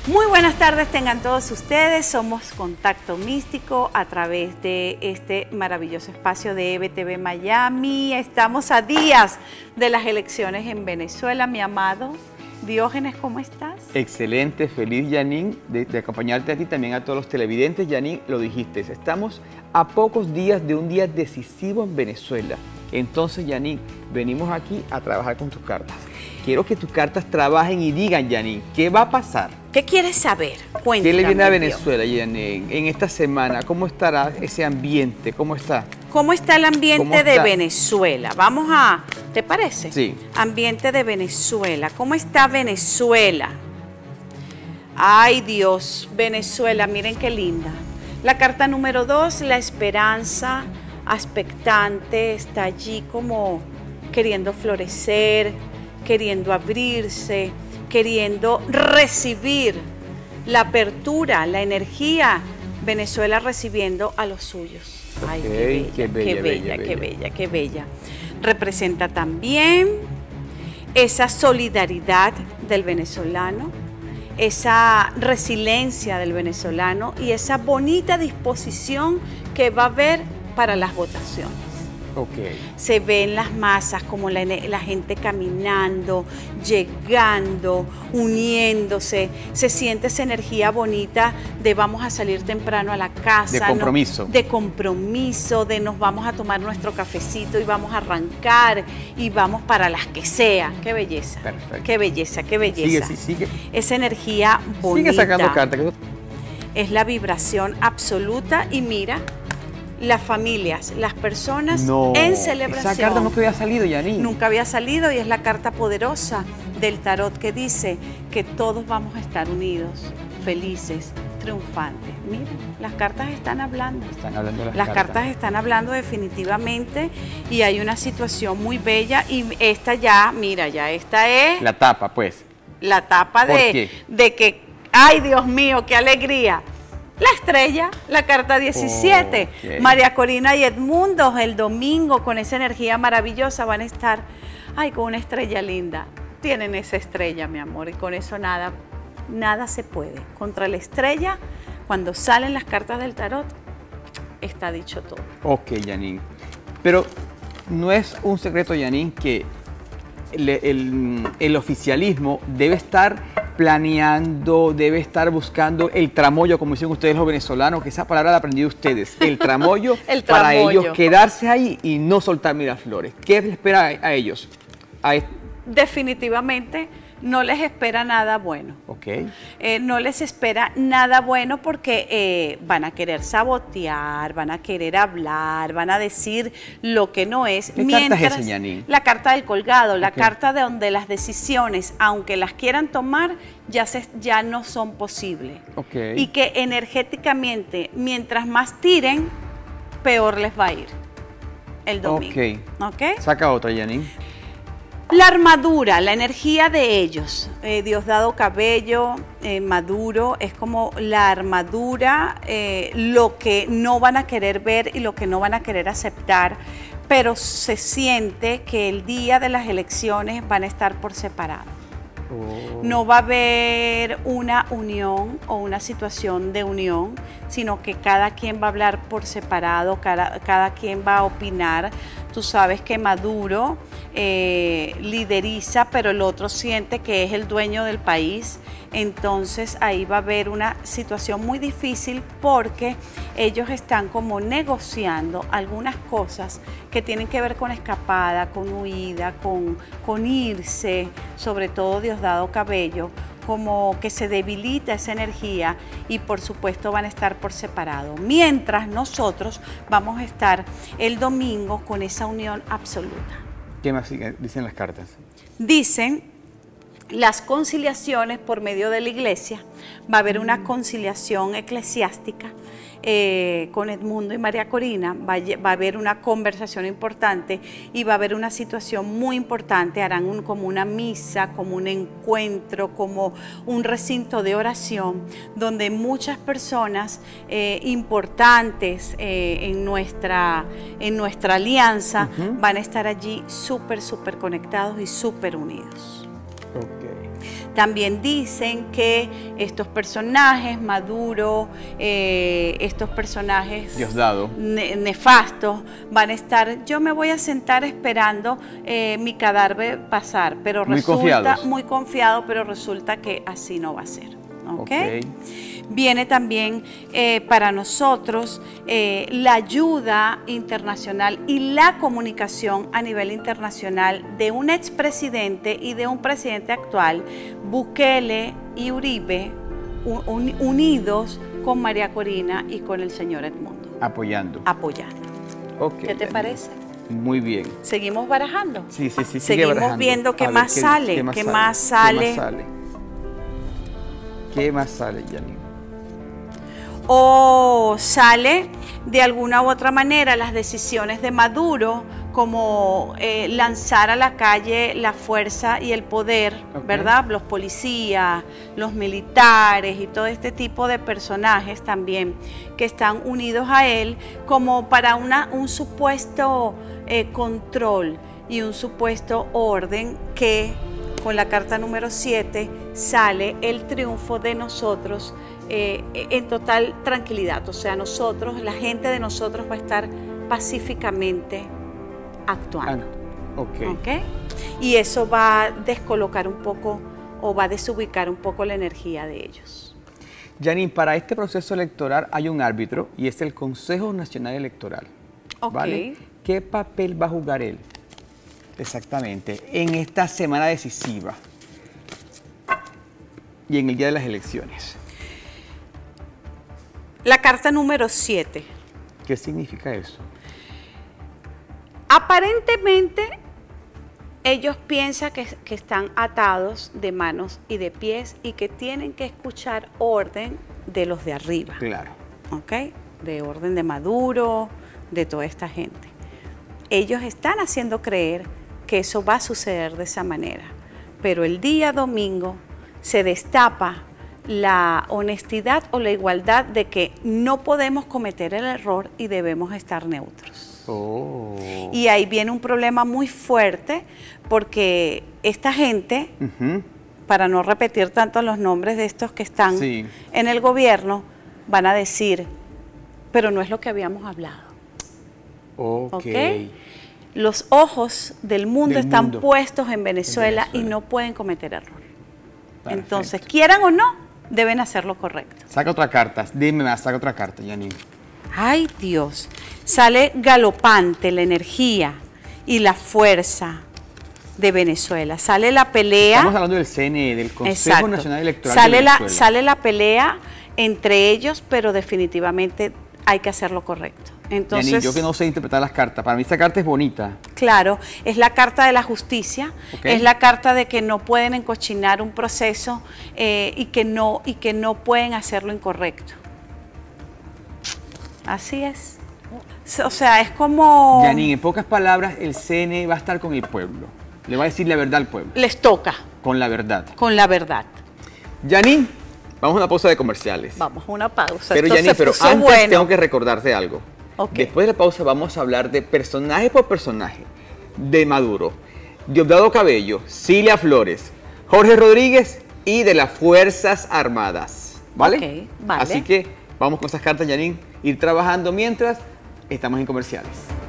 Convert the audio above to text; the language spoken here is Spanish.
Muy buenas tardes tengan todos ustedes, somos Contacto Místico a través de este maravilloso espacio de EBTV Miami. Estamos a días de las elecciones en Venezuela, mi amado Diógenes, ¿cómo estás? Excelente, feliz Janine de acompañarte a ti, también a todos los televidentes. Janine, lo dijiste, estamos a pocos días de un día decisivo en Venezuela. Entonces, Janine, venimos aquí a trabajar con tus cartas. Quiero que tus cartas trabajen y digan, Janine, ¿qué va a pasar? ¿Qué quieres saber? Cuéntame. ¿Qué le viene a Venezuela, Janine, en esta semana? ¿Cómo estará ese ambiente? ¿Cómo está? ¿Cómo está el ambiente de Venezuela? Vamos a, ¿te parece? Sí. Ambiente de Venezuela. ¿Cómo está Venezuela? Ay, Dios, Venezuela, miren qué linda. La carta número 2, la esperanza expectante, está allí como queriendo florecer, queriendo abrirse, queriendo recibir la apertura, la energía. Venezuela recibiendo a los suyos. Ay, qué bella, qué bella. Representa también esa solidaridad del venezolano, esa resiliencia del venezolano y esa bonita disposición que va a haber para las votaciones. Se ven las masas como la gente caminando, llegando, uniéndose, se siente esa energía bonita de vamos a salir temprano a la casa. De compromiso. De compromiso, de nos vamos a tomar nuestro cafecito y vamos a arrancar y vamos para las que sea. Qué belleza. Perfecto. Qué belleza, qué belleza. Sigue. Esa energía bonita. Sigue sacando cartas. Es la vibración absoluta y mira, las familias, las personas en celebración. Esa carta nunca había salido, Janine. Nunca había salido y es la carta poderosa del tarot que dice que todos vamos a estar unidos, felices, triunfantes. Miren, las cartas están hablando. Están hablando las cartas están hablando definitivamente y hay una situación muy bella y esta ya, mira, ya esta es... La tapa, pues. La tapa de que, ay Dios mío, qué alegría. La estrella, la carta 17, María Corina y Edmundo el domingo con esa energía maravillosa van a estar, ay, con una estrella linda. Tienen esa estrella, mi amor, y con eso nada se puede. Contra la estrella, cuando salen las cartas del tarot, está dicho todo. Ok, Janine. Pero no es un secreto, Janine, que el oficialismo debe estar planeando, debe estar buscando el tramoyo, como dicen ustedes los venezolanos, que esa palabra la aprendí de ustedes, el tramoyo, para ellos quedarse ahí y no soltar Miraflores. ¿Qué les espera a ellos? Definitivamente no les espera nada bueno. No les espera nada bueno porque van a querer sabotear, van a querer hablar, van a decir lo que no es. ¿Qué carta es esa, Janine? La carta del colgado, la carta de donde las decisiones, aunque las quieran tomar, ya no son posibles. Y que energéticamente, mientras más tiren, peor les va a ir el domingo. Saca otra, Janine. La armadura, la energía de ellos, Diosdado Cabello, Maduro, es como la armadura, lo que no van a querer ver y lo que no van a querer aceptar, pero se siente que el día de las elecciones van a estar por separado. No va a haber una unión o una situación de unión, sino que cada quien va a hablar por separado, cada quien va a opinar. Tú sabes que Maduro lideriza, pero el otro siente que es el dueño del país. Entonces ahí va a haber una situación muy difícil porque ellos están como negociando algunas cosas que tienen que ver con escapada, con huida, con irse, sobre todo Diosdado Cabello, como que se debilita esa energía y por supuesto van a estar por separado. Mientras nosotros vamos a estar el domingo con esa unión absoluta. ¿Qué más dicen las cartas? Dicen las conciliaciones por medio de la iglesia. Va a haber una conciliación eclesiástica con Edmundo y María Corina, va a haber una conversación importante y va a haber una situación muy importante. Harán como una misa, como un encuentro, como un recinto de oración donde muchas personas importantes en nuestra alianza van a estar allí súper conectados y súper unidos. También dicen que estos personajes, Maduro, estos personajes Diosdado, nefastos, van a estar, yo me voy a sentar esperando mi cadáver pasar, pero resulta muy confiado, pero resulta que así no va a ser. ¿Okay? Viene también para nosotros la ayuda internacional y la comunicación a nivel internacional de un expresidente y de un presidente actual, Bukele y Uribe, unidos con María Corina y con el señor Edmundo. Apoyando. Okay, ¿qué te parece? Muy bien. ¿Seguimos barajando? Sí. Seguimos viendo qué más sale. ¿Qué más sale? ¿Qué más sale, Janine? O sale de alguna u otra manera las decisiones de Maduro, como lanzar a la calle la fuerza y el poder, ¿verdad? Los policías, los militares y todo este tipo de personajes también que están unidos a él, como para un supuesto control y un supuesto orden que con la carta número 7 sale el triunfo de nosotros en total tranquilidad. O sea, nosotros, la gente de nosotros va a estar pacíficamente actuando. ¿Okay? Y eso va a descolocar un poco o va a desubicar un poco la energía de ellos. Janine, para este proceso electoral hay un árbitro y es el Consejo Nacional Electoral. ¿Vale? ¿Qué papel va a jugar él? Exactamente, en esta semana decisiva y en el día de las elecciones. La carta número 7. ¿Qué significa eso? Aparentemente, ellos piensan que están atados de manos y de pies y que tienen que escuchar orden de los de arriba. Claro. ¿Ok? De orden de Maduro, de toda esta gente. Ellos están haciendo creer que eso va a suceder de esa manera. Pero el día domingo se destapa la honestidad o la igualdad de que no podemos cometer el error y debemos estar neutros. Y ahí viene un problema muy fuerte porque esta gente, para no repetir tanto los nombres de estos que están en el gobierno, van a decir, pero no es lo que habíamos hablado. ¿Okay? Los ojos del mundo están puestos en Venezuela y no pueden cometer error. Perfecto. Entonces, quieran o no, deben hacer lo correcto. Saca otra carta, dime más, saca otra carta, Janine. Ay, Dios. Sale galopante la energía y la fuerza de Venezuela. Sale la pelea. Estamos hablando del CNE, del Consejo Nacional Electoral de Venezuela. Sale la pelea entre ellos, pero definitivamente hay que hacer lo correcto. Entonces, Janine, yo que no sé interpretar las cartas, para mí esta carta es bonita. Claro, es la carta de la justicia, es la carta de que no pueden encochinar un proceso y que no pueden hacer lo incorrecto. Así es. O sea, es como... Janine, en pocas palabras, el CNE va a estar con el pueblo. Le va a decir la verdad al pueblo. Les toca. Con la verdad. Con la verdad. Janine, vamos a una pausa de comerciales. Vamos a una pausa. Pero Janine, pero antes tengo que recordarte algo. Después de la pausa vamos a hablar de personaje por personaje de Maduro, Diosdado Cabello, Cilia Flores, Jorge Rodríguez y de las Fuerzas Armadas. ¿Vale? Vale. Así que vamos con esas cartas, Janine, ir trabajando mientras estamos en comerciales.